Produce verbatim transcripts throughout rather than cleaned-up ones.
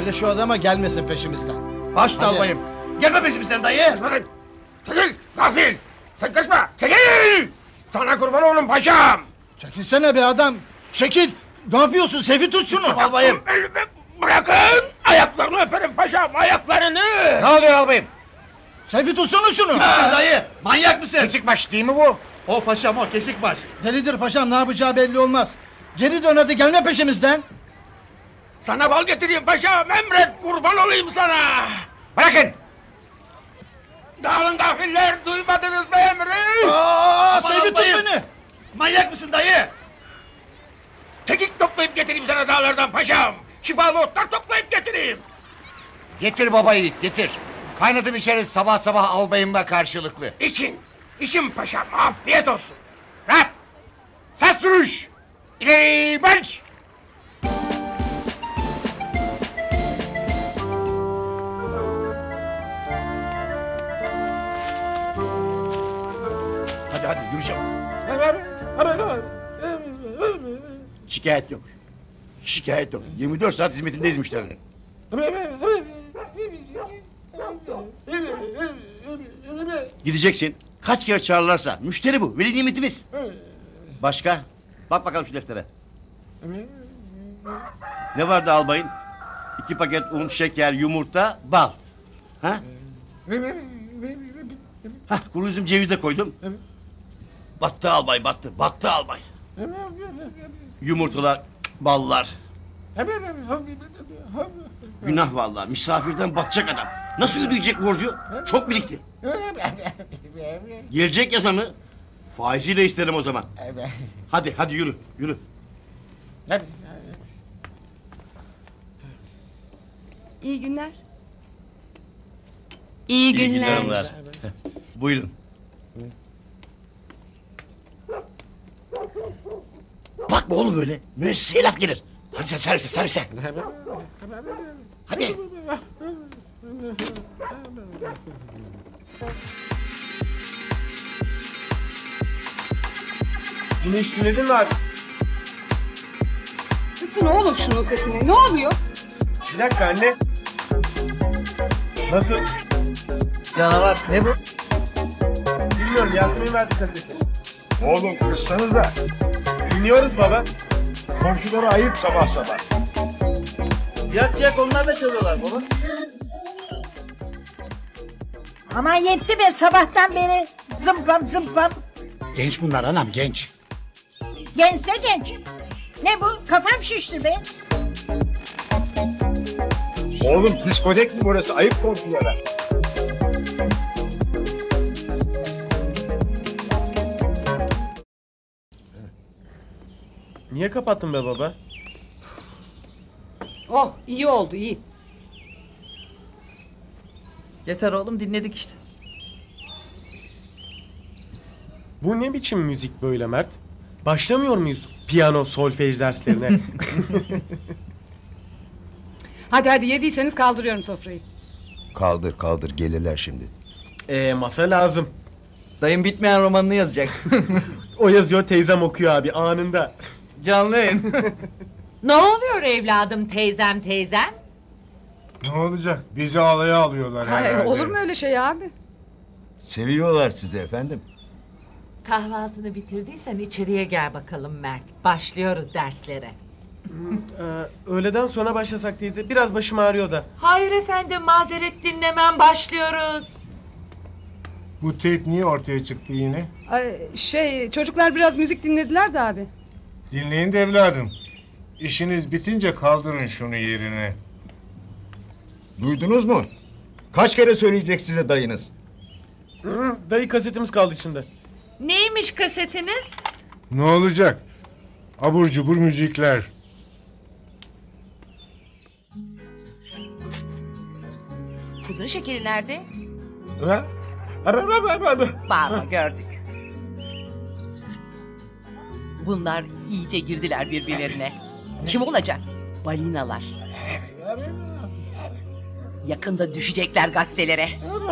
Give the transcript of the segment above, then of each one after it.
Söyle şu adama gelmesin peşimizden. Baş albayım. Gelme peşimizden dayı. Çekil gafil. Sen kaçma. Çekil. Sana kurban oğlum paşam. Çekilsene be adam. Çekil. Ne yapıyorsun? Sefi tut şunu. Albayım. Elimi bırakın. Ayaklarını öperim paşam. Ayaklarını. Ne oluyor albayım? Sefi tutsana şunu. Gitme dayı. Manyak mısın? Kesik baş değil mi bu? O paşam o kesik baş. Delidir paşam, ne yapacağı belli olmaz. Geri dön hadi, gelme peşimizden. Sana bal getireyim paşam. Emret kurban olayım sana. Bırakın. Dağılın gafiller. Duymadınız mı emri? Aa, Aman Sefi tut albayım. beni. Manyak mısın dayı? Tekik toplayıp getireyim sana dağlardan paşam. Şifalı otlar toplayıp getireyim. Getir baba yiğit getir. Kaynadım içeriz sabah sabah albayımla karşılıklı. İçin. İçin paşam. Afiyet olsun. Rahat! Ses duruş! İleri marş! Hadi hadi yürü çabuk. Şikayet yok. Şikayet yok. yirmi dört saat hizmetindeyiz müşterinin. Gideceksin. Kaç kere çağırırlarsa. Müşteri bu. Veli nimetimiz. Başka? Bak bakalım şu deftere. Ne vardı albayın? İki paket un, şeker, yumurta, bal. Ha? Hah, kuru üzüm, ceviz de koydum. Battı albay, battı. Battı albay. Yumurtalar, ballar. Günah vallahi. Misafirden batacak adam. Nasıl ödeyecek borcu? Çok birikti. Gelecek yasamı. Faiziyle isterim o zaman. Hadi hadi yürü yürü. İyi günler. İyi günler. İyi günler hanımlar. Buyurun. Bakma oğlum öyle. Müesseseye laf gelir. Hadi sen servise servise. Hadi. Bunu hiç dinledin mi abi? Kısın oğlum şunun sesini. Ne oluyor? Bir dakika anne. Nasıl? Canavar ne bu? Bilmiyorum, Yasmin verdi kaseti. Oğlum kıssanıza. Dinliyoruz baba. Komşulara ayıp sabah sabah. Yak yak onlar da çalıyorlar baba. Aman yetti be, sabahtan beri zımpam zımpam. Genç bunlar anam genç. Gençse genç. Ne bu? Kafam şişti be. Oğlum diskotek mi burası? Ayıp komşulara. Niye kapattın be baba? Oh, iyi oldu, iyi. Yeter oğlum dinledik işte. Bu ne biçim müzik böyle Mert? Başlamıyor muyuz piyano, solfej derslerine? Hadi hadi, yediyseniz kaldırıyorum sofrayı. Kaldır kaldır, gelirler şimdi. Eee masa lazım. Dayım bitmeyen romanını yazacak. O yazıyor, teyzem okuyor abi anında. Canlı yayın. Ne oluyor evladım teyzem teyzem? Ne olacak? Bizi alaya alıyorlar Hayır, olur mu öyle şey abi? Seviyorlar sizi efendim. Kahvaltını bitirdiysen içeriye gel bakalım Mert. Başlıyoruz derslere. Ee, öğleden sonra başlasak teyze, biraz başım ağrıyor da. Hayır efendim, mazeret dinlemem, başlıyoruz. Bu teyp niye ortaya çıktı yine? Ay, şey, çocuklar biraz müzik dinlediler de abi. Dinleyin de evladım. İşiniz bitince kaldırın şunu yerine. Duydunuz mu? Kaç kere söyleyecek size dayınız? Hı, dayı kasetimiz kaldı içinde. Neymiş kasetiniz? Ne olacak? Abur cubur müzikler. Kızın şekeri nerede? Ha? Bağırma, gördük. Bunlar iyice girdiler birbirlerine. Kim olacak? Balinalar. Yakında düşecekler gazetelere.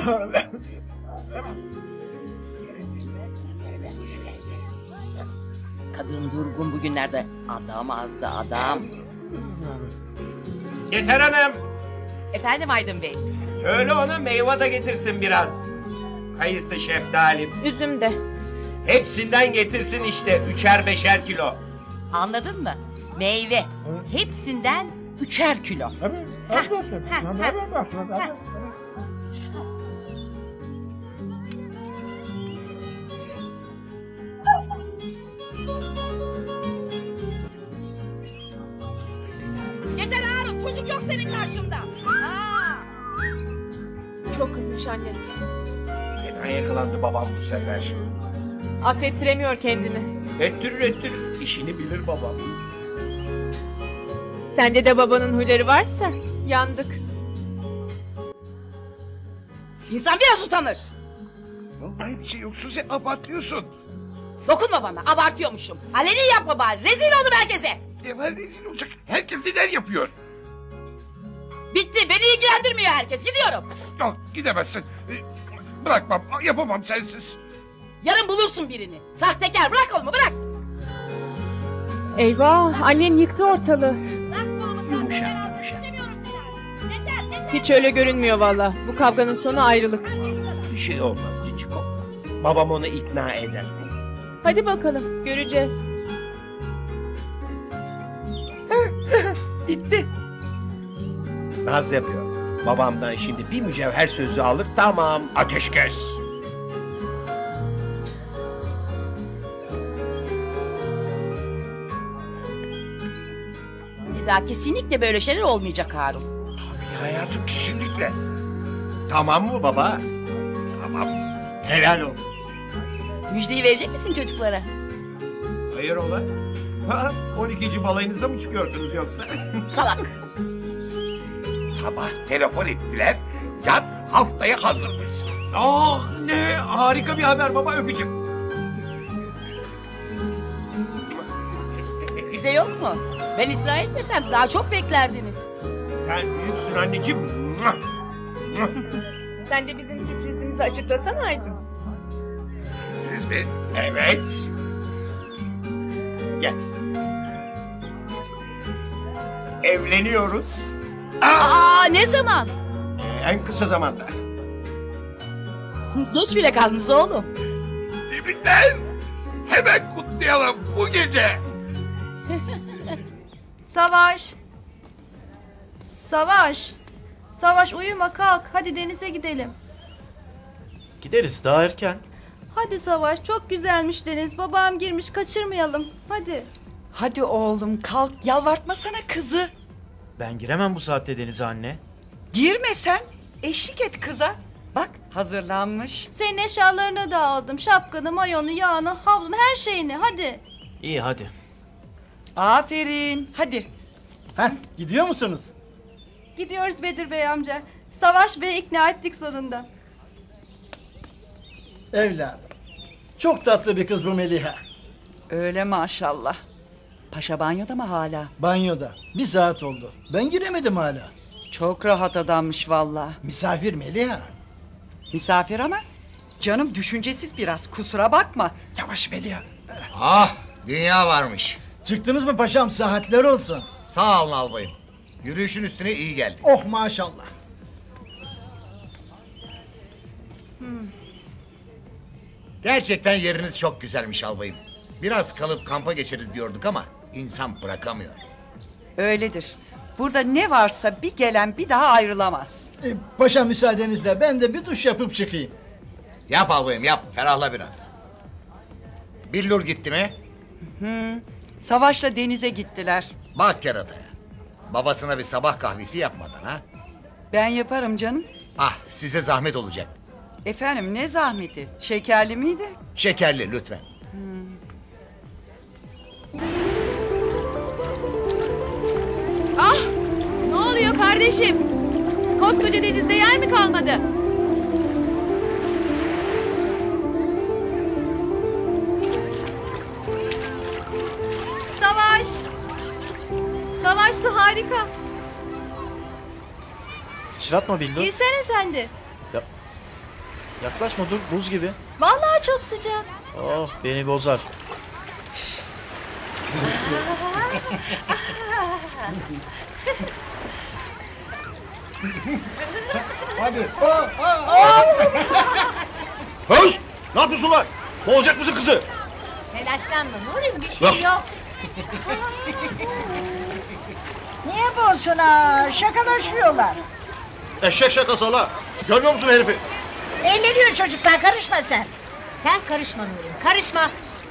Kadın durgun bugünlerde. Adam azdı adam. Yeter hanım. Efendim Aydın Bey. Söyle ona meyve de getirsin biraz. Kayısı, şeftali. Üzüm de. Hepsinden getirsin işte üçer beşer kilo. Anladın mı? Meyve. Hepsinden üçer kilo. Yeter Harun, çocuk yok senin karşında. Ha. Çok kızmış anne. Fena yakalandı babam bu sefer. Affettiremiyor kendini. Ettirir ettirir. İşini bilir babam. Sende de babanın huyları varsa yandık. İnsan biraz utanır. Vallahi bir şey yok Suzi, abartıyorsun. Dokunma bana, abartıyormuşum. Aleni yapma bari, rezil oldum herkese. Ne var rezil olacak? Herkes neler yapıyor? Bitti, beni ilgilendirmiyor herkes, gidiyorum. Yok gidemezsin. Ee, Bırakmam, yapamam sensiz. Yarın bulursun birini. Sahtekar, bırak kolumu, bırak. Eyvah, annen yıktı ortalığı. Bırak kolumu, Yumuşak, sahtekar. yumuşak. İstemiyorum seni. Yeter, yeter. Hiç öyle görünmüyor valla. Bu kavganın sonu ayrılık. Bir şey olmaz Ciciko. Babam onu ikna eder. Hadi bakalım, göreceğiz. Bitti. Naz yapıyor. Babamdan şimdi bir mücevher sözü alır, tamam ateşkes. Bir daha kesinlikle böyle şeyler olmayacak Harun. Tabii hayatım, kesinlikle. Tamam mı baba? Tamam. Helal olsun. Müjdeyi verecek misin çocuklara? Hayır ola. Ha, on ikinci balayınıza mı çıkıyorsunuz yoksa? Salak. Sabah telefon ettiler. Yat haftaya hazırmış. Ah ne harika bir haber baba, öpücük. Bize yok mu? Ben İsrail desem daha çok beklerdiniz. Sen büyüksün anneciğim. Sen de bizim sürprizimizi açıklasana Aydın. Sürpriz mi? Evet. Gel. Evleniyoruz. Aa, ne zaman? Ee, en kısa zamanda. Geç bile kaldınız oğlum. Tebrikler. Hemen kutlayalım bu gece. Savaş. Savaş. Savaş uyuma kalk. Hadi denize gidelim. Gideriz daha erken. Hadi Savaş çok güzelmiş deniz. Babam girmiş kaçırmayalım. Hadi. Hadi oğlum kalk, yalvartmasana kızı. Ben giremem bu saatte denize anne. Girme sen. Eşlik et kıza. Bak hazırlanmış. Senin eşyalarını da aldım. Şapkanı, mayonu, yağını, havlunu, her şeyini. Hadi. İyi hadi. Aferin. Hadi. Heh, gidiyor musunuz? Gidiyoruz Bedir Bey amca. Savaş Bey'i ikna ettik sonunda. Evladım. Çok tatlı bir kız bu Meliha. Öyle maşallah. Paşa banyoda mı hala? Banyoda. Bir saat oldu. Ben giremedim hala. Çok rahat adammış valla. Misafir Meliha. Misafir ama canım düşüncesiz biraz, kusura bakma. Yavaş Meliha. Ah, dünya varmış. Çıktınız mı paşam, saatler olsun. Sağ olun albayım. Yürüyüşün üstüne iyi geldi. Oh maşallah. Gerçekten yeriniz çok güzelmiş albayım. Biraz kalıp kampa geçeriz diyorduk ama insan bırakamıyor. Öyledir. Burada ne varsa bir gelen bir daha ayrılamaz. E, paşa müsaadenizle ben de bir duş yapıp çıkayım. Yap albayım yap, ferahla biraz. Billur gitti mi? Hı. Savaş'la denize gittiler. Bak kerataya. Babasına bir sabah kahvesi yapmadan ha. Ben yaparım canım. Ah, size zahmet olacak. Efendim ne zahmeti? Şekerli miydi? Şekerli lütfen. Ah! Ne oluyor kardeşim? Koskoca denizde yer mi kalmadı? Savaş. Savaş su harika. Sıçratma Bildo. Girsene sen de. Yaklaşma dur, buz gibi. Vallahi çok sıcak. Oh, beni bozar. Hadi. Oh, oh, oh. Höst! Ne yapıyorsun lan? Boğacak mısın kızı? Telaşlanma Nurim bir şey Yok. yok. Niye boğsun ha? Şakalaşıyorlar. Eşek şakası hala. Görmüyor musun herifi? Eğleniyor çocuklar, karışma sen. Sen karışma Nurim karışma.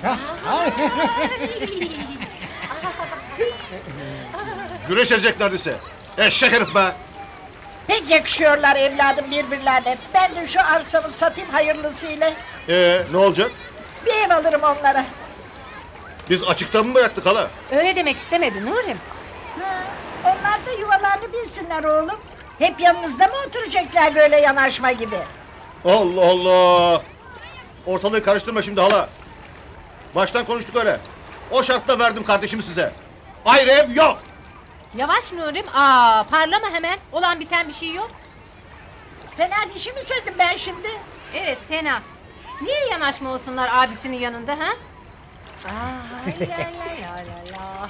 Güreş edecek neredeyse. Eşek herif be. Pek yakışıyorlar evladım birbirlerine. Ben de şu arsamı satayım hayırlısıyla. Ee, ne olacak? Bir ev alırım onlara. Biz açıktan mı bıraktık hala? Öyle demek istemedi Nurim. Ha, onlar da yuvalarını bilsinler oğlum. Hep yanınızda mı oturacaklar böyle yanaşma gibi? Allah Allah! Ortalığı karıştırma şimdi hala. Baştan konuştuk öyle. O şartla verdim kardeşimi size. Ayrı ev yok. Yavaş Nurim. Aa parlama hemen. Olan biten bir şey yok. Fena bir şey mi söyledim ben şimdi? Evet fena. Niye yanaşma olsunlar abisinin yanında ha? Aa, la la la la la.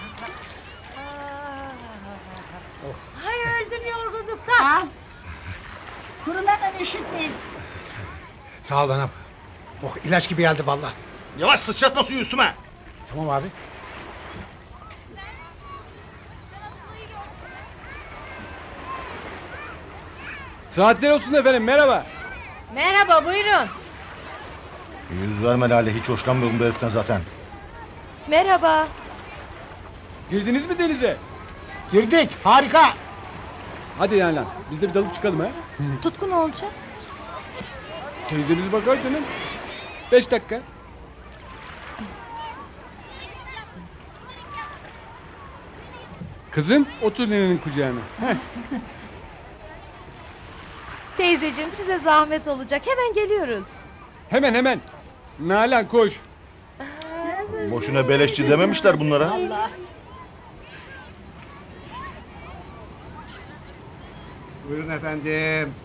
Hay öldüm yorgunluktan. Al. Kurumadan üşütmeyin. Sağ ol anam. Oh ilaç gibi geldi vallahi. Yavaş sıçratma suyu üstüme. Tamam abi. Saatler olsun efendim merhaba. Merhaba buyurun. Yüz verme Lale, hiç hoşlanmıyorum bu heriften zaten. Merhaba. Girdiniz mi denize? Girdik. Harika. Hadi yani lan biz de bir dalıp çıkalım ha. Tutku ne olacak? Teyzemiz bakar canım. Beş dakika. Kızım otur nenenin kucağına. Heh. Teyzeciğim size zahmet olacak. Hemen geliyoruz. Hemen hemen. Nalan koş. Boşuna beleşçi dememişler bunlara. Buyurun efendim.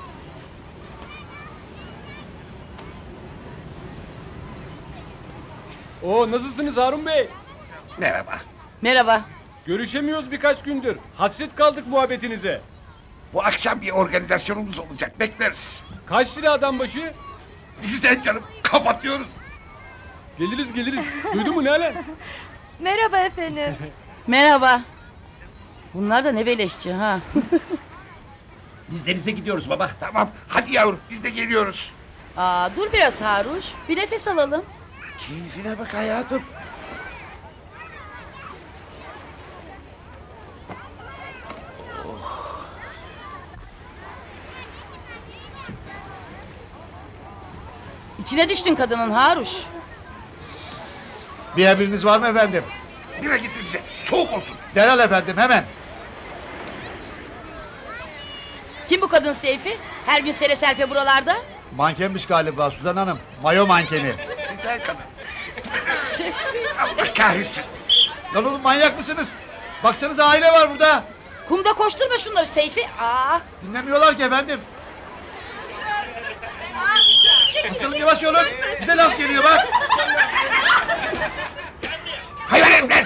Oo nasılsınız Harun Bey? Merhaba. Merhaba. Görüşemiyoruz birkaç gündür. Hasret kaldık muhabbetinize. Bu akşam bir organizasyonumuz olacak. Bekleriz. Kaç lira adam başı? Bizden canım. Kapatıyoruz. Geliriz geliriz. Duydun mu Nalan? Merhaba efendim. Merhaba. Bunlar da ne beleşçi ha. Biz denize gidiyoruz baba. Tamam. Hadi yavrum biz de geliyoruz. Aa dur biraz Haruş. Bir nefes alalım. Keyfine bak hayatım. İçine düştün kadının Haruş. Bir emriniz var mı efendim? Bira getir bize. Soğuk olsun. Derhal efendim hemen. Kim bu kadın Seyfi? Her gün sere serpe buralarda. Mankenmiş galiba Suzan Hanım. Mayo mankeni. Güzel kadın. Allah kahretsin. Lan oğlum manyak mısınız? Baksanıza aile var burada. Kumda koşturma şunları Seyfi. Aa. Dinlemiyorlar ki efendim. Aslanım yavaş olun. Bize laf geliyor bak. Hayvan herifler.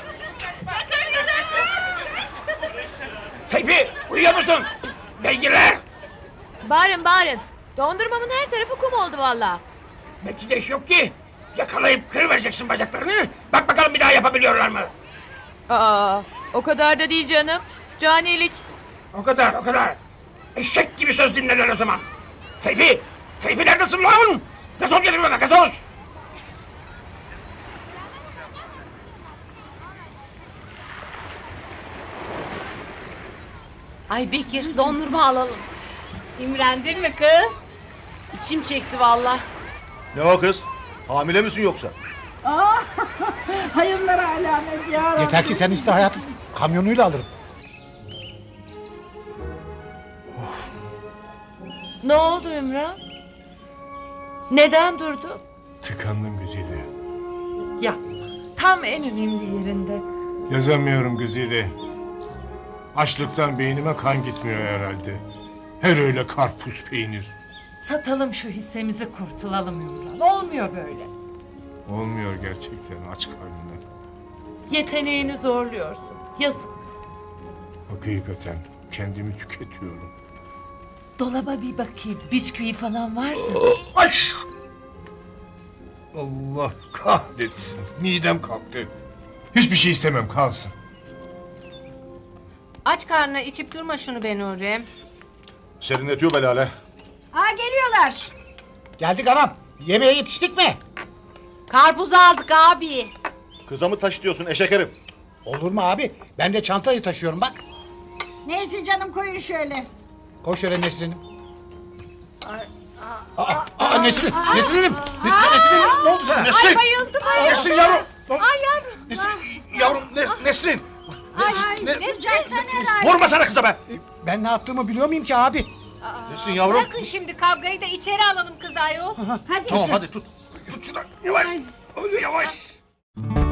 Seyfi uyuyor musun? Beygirler. Bağırın bağırın. Dondurmamın her tarafı kum oldu valla. Belki de iş yok ki. Yakalayıp kırıvereceksin bacaklarını. Bak bakalım bir daha yapabiliyorlar mı? Aa, o kadar da değil canım. Canilik. O kadar o kadar. Eşek gibi söz dinlerler o zaman. Seyfi! Seyfi neredesin lan? Gazoz getir bana gazoz! Ay Bekir dondurma alalım. İmrendin mi kız? İçim çekti valla. Ne o kız? Hamile misin yoksa? Aa, hayırlara alamet ya Rabbi. Yeter ki sen iste hayatım. Kamyonuyla alırım. Ne oldu Ümran? Neden durdu? Tıkandım Güzide. Ya tam en önemli yerinde. Yazamıyorum Güzide. Açlıktan beynime kan gitmiyor herhalde. Her öyle karpuz peynir. Satalım şu hissemizi kurtulalım Ümran. Olmuyor böyle. Olmuyor gerçekten aç karnına. Yeteneğini zorluyorsun. Yazık. Hakikaten kendimi tüketiyorum. Dolaba bir bakayım. Bisküvi falan varsa. Ay! Allah kahretsin. Midem kalktı. Hiçbir şey istemem, kalsın. Aç karnına içip durma şunu be Nuri. Serinletiyor be Lale. Aa geliyorlar. Geldik anam. Yemeğe yetiştik mi? Karpuz aldık abi. Kıza mı taşıtıyorsun eşek herif? Olur mu abi? Ben de çantayı taşıyorum bak. Neyse canım koyun şöyle. Koş şöyle Nesrin'im. Aa, aa, Nesrin, Nesrin'im. Nesrin, Nesrin'im. Ne oldu sana? Nesrin! Ay bayıldım ay. Nesrin yavrum! Ay yavrum. Nesrin, yavrum ne, Nesrin! Ay, Ne- sıcaktan herhalde. Vurma sana kıza be! Ben ne yaptığımı biliyor muyum ki abi? Aa, Nesin yavrum? Bırakın şimdi kavgayı da içeri alalım kız ayol. Hadi. Tamam hadi tut. Tut şunu. Yavaş. Yavaş.